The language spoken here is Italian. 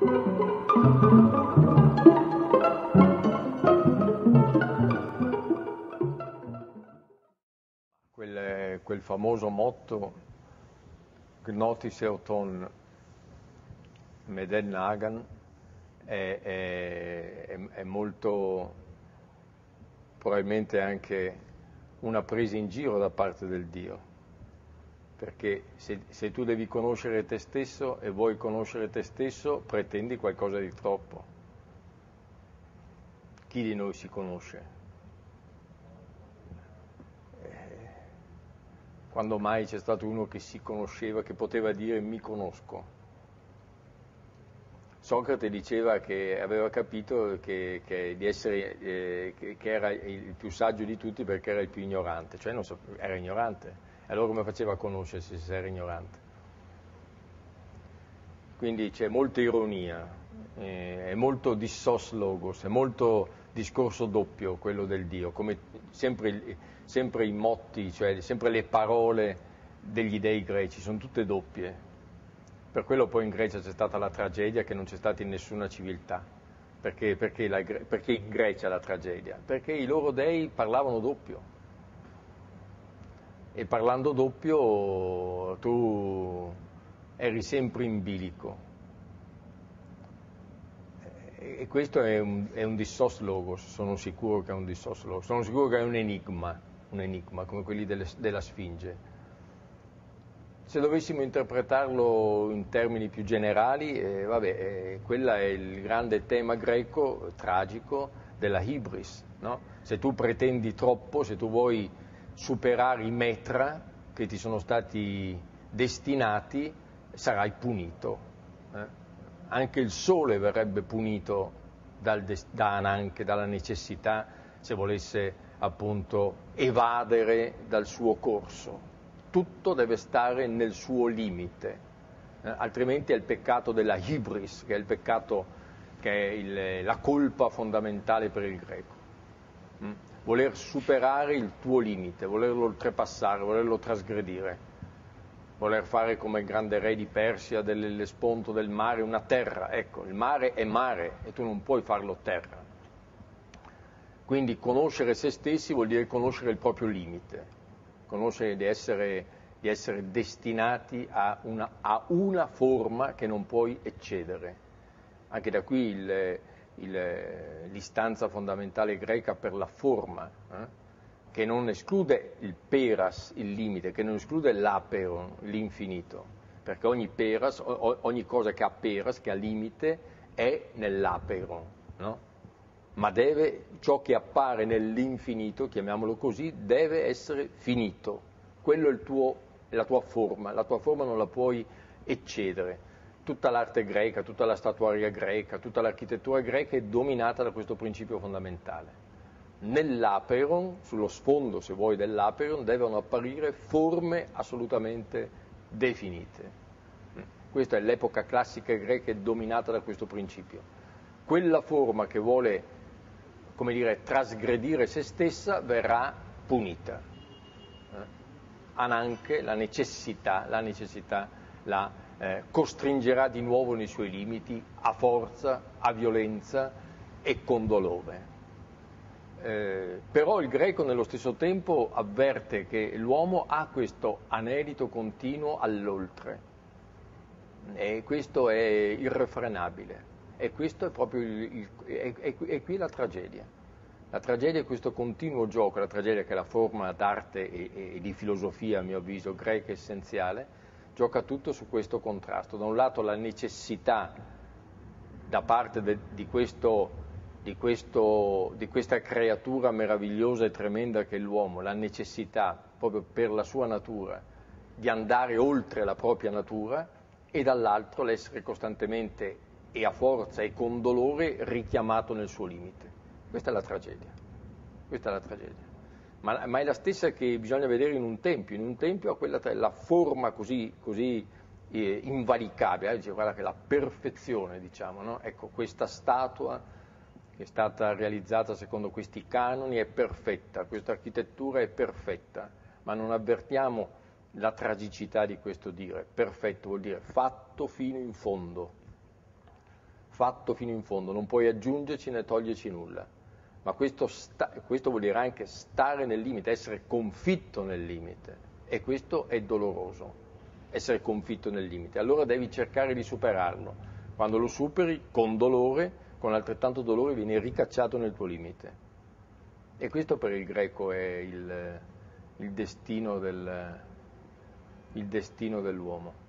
Quel famoso motto Gnotis Euton Meden Nagan è molto probabilmente anche una presa in giro da parte del Dio, perché se tu devi conoscere te stesso e vuoi conoscere te stesso, pretendi qualcosa di troppo. Chi di noi si conosce? Quando mai c'è stato uno che si conosceva, che poteva dire mi conosco? Socrate diceva che aveva capito che di essere, che era il più saggio di tutti perché era il più ignorante, cioè era ignorante. Allora come faceva a conoscersi se era ignorante? Quindi c'è molta ironia, è molto dissos logos, è molto discorso doppio quello del Dio, come sempre i motti, cioè sempre le parole degli dei greci, sono tutte doppie. Per quello poi in Grecia c'è stata la tragedia che non c'è stata in nessuna civiltà. Perché in Grecia la tragedia? Perché i loro dei parlavano doppio. E parlando doppio tu eri sempre in bilico. E questo è un dissos logos, sono sicuro che è un dissos logos, sono sicuro che è un enigma come quelli della Sfinge. Se dovessimo interpretarlo in termini più generali, quello è il grande tema greco, tragico, della hybris, no? Se tu pretendi troppo, se tu vuoi superare i metra che ti sono stati destinati, sarai punito. Anche il sole verrebbe punito anche dalla necessità, se volesse appunto evadere dal suo corso. Tutto deve stare nel suo limite, altrimenti è il peccato della hybris, che è il peccato, che è la colpa fondamentale per il greco. Voler superare il tuo limite, volerlo oltrepassare, volerlo trasgredire, voler fare come il grande re di Persia dell'Ellesponto del mare una terra. Ecco, il mare è mare e tu non puoi farlo terra. Quindi conoscere se stessi vuol dire conoscere il proprio limite. Conoscere di essere destinati a una forma che non puoi eccedere. Anche da qui l'istanza fondamentale greca per la forma, che non esclude il peras, il limite, che non esclude l'aperon, l'infinito, perché ogni cosa che ha peras, che ha limite, è nell'aperon, no? Ma ciò che appare nell'infinito, chiamiamolo così, deve essere finito. Quello è la tua forma non la puoi eccedere. Tutta l'arte greca, tutta la statuaria greca, tutta l'architettura greca è dominata da questo principio fondamentale. Nell'aperon, sullo sfondo, se vuoi, dell'aperon, devono apparire forme assolutamente definite. Questa è l'epoca classica greca, è dominata da questo principio. Quella forma che vuole, come dire, trasgredire se stessa verrà punita. Anche la necessità la costringerà di nuovo nei suoi limiti, a forza, a violenza e con dolore. Però il greco nello stesso tempo avverte che l'uomo ha questo anelito continuo all'oltre, e questo è irrefrenabile. E questo è proprio è qui la tragedia. La tragedia è questo continuo gioco, la tragedia che è la forma d'arte e di filosofia, a mio avviso, greca essenziale, gioca tutto su questo contrasto. Da un lato la necessità da parte di questa creatura meravigliosa e tremenda che è l'uomo, la necessità, proprio per la sua natura, di andare oltre la propria natura, e dall'altro l'essere costantemente e a forza e con dolore richiamato nel suo limite. Questa è la tragedia. Ma è la stessa che bisogna vedere in un tempio. In un tempio ha la forma così invalicabile, dice, guarda che è la perfezione, diciamo, no? Ecco, questa statua che è stata realizzata secondo questi canoni è perfetta, questa architettura è perfetta, ma non avvertiamo la tragicità di questo dire. Perfetto vuol dire fatto fino in fondo. fatto fino in fondo, non puoi aggiungerci né toglierci nulla. Ma questo vuol dire anche stare nel limite, essere confitto nel limite, e questo è doloroso, essere confitto nel limite. Allora devi cercare di superarlo. Quando lo superi, con dolore, con altrettanto dolore, vieni ricacciato nel tuo limite. E questo per il greco è il destino dell'uomo.